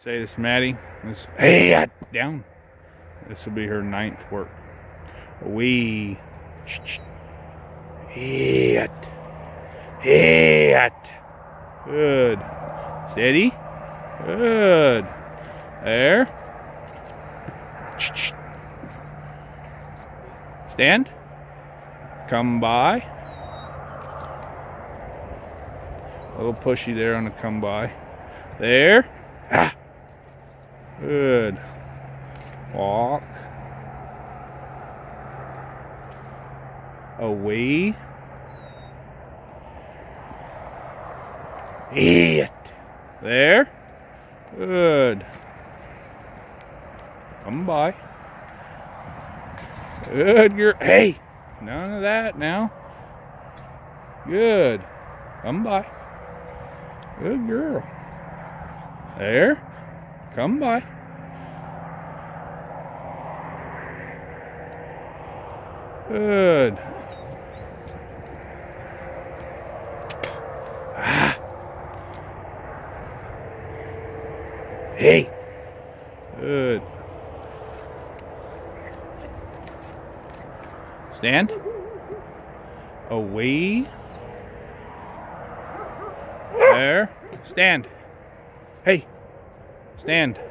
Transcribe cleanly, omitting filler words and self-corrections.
Satus Mattie. Hey, down. This will be her 9th work. Hit. Good. Steady. Good. There. Stand. Come by. A little pushy there on the come by. There. Ah. Good. Walk. Away. Hit. There. Good. Come by. Good girl. Hey, none of that now. Good. Come by. Good girl. There. Come by. Good. Ah. Hey. Good. Stand. Away. There. Stand. Hey. Stand.